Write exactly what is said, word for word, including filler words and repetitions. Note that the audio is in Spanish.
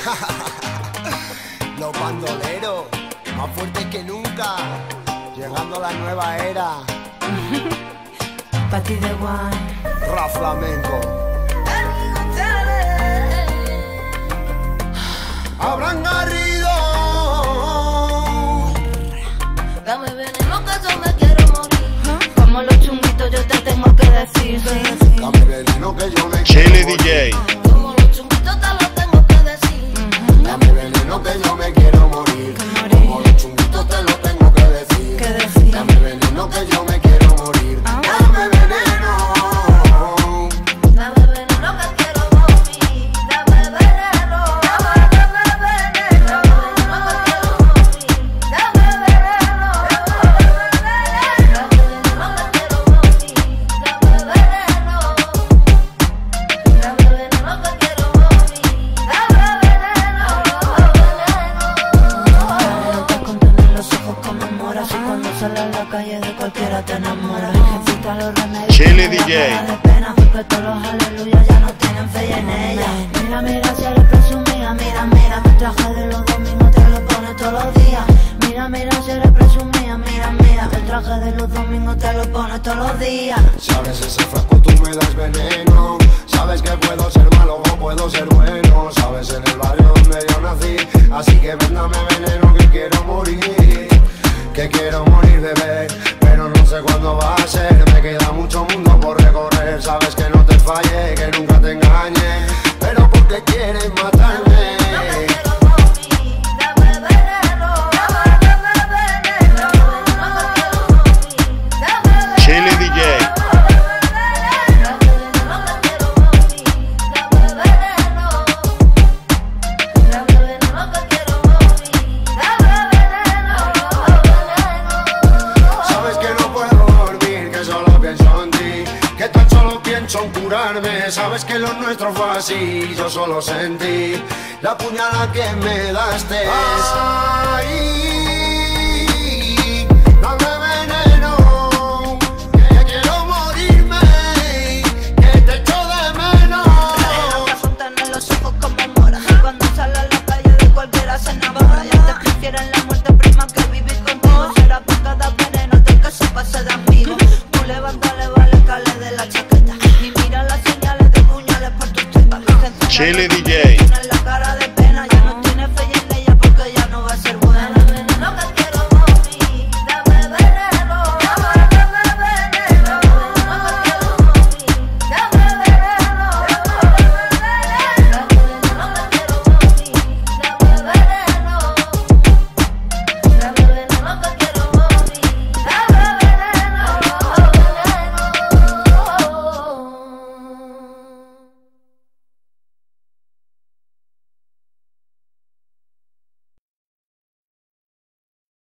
Los bandoleros, más fuertes que nunca, llegando a la nueva era. Pati de One, Rap flamenco. Habrán Garrido. Dame veneno que yo me quiero morir. Como los chunguitos yo te tengo que decir. Dame veneno que yo me quiero Chile morir. D J. Como los chunguitos te lo tengo que decir. Dame veneno que yo me quiero morir. Como los chunguitos te lo tengo que decir. ¿Qué decir? Dame veneno que yo me quiero morir. Dame veneno. Dame veneno que quiero morir. Dame veneno. Dame veneno. Dame veneno que quiero morir. Dame veneno. Dame veneno que quiero morir. Dame veneno. Dame veneno que quiero morir. Dame veneno. Te contienen los ojos como moras y cuando sales a la calle de cualquiera te enamoras. Virgencita los remedios. Chile D J. De pena porque todos los aleluyas ya no tienen fe en ella. Mira, mira, si eres presumida, mira, mira, mi traje de los domingos te lo pones todos los días. Mira, mira, si eres presumida, mira, mira, el traje de los domingos te lo pones todos los días. Sabes ese frasco tú me das veneno. Sabes que puedo ser malo o puedo ser bueno. Sabes en el barrio donde yo nací. Así que véndame veneno que quiero morir. Que quiero morir, bebé, pero no sé cuándo va a ser. Me queda mucho mundo por recorrer. Sabes que no te falle, que nunca te engañe, pero porque quieres matarme. Chile D J. Sabes que no puedo dormir, que solo pienso en ti, que tan solo pienso en curarme. Sabes que lo nuestro fue así, yo solo sentí la puñalada que me daste. Ay, dame veneno, que quiero morirme, que te echo de menos. Te apuntan los ojos como moras y cuando sale a la calle de cualquiera se enamora. Ya te prefieren la muerte prima que vivir contigo. Será por cada veneno del que se pase de amigo. Tú levántale, vale, cale de la chaqueta y mira las señales de puñales por tus tripas. Chile D J.